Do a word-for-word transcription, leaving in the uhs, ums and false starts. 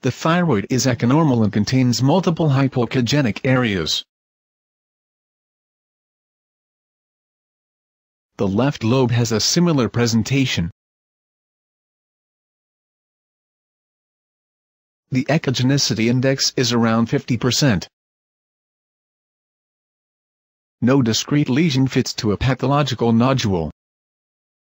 The thyroid is echonormal and contains multiple hypoechogenic areas. The left lobe has a similar presentation. The echogenicity index is around fifty percent. No discrete lesion fits to a pathological nodule.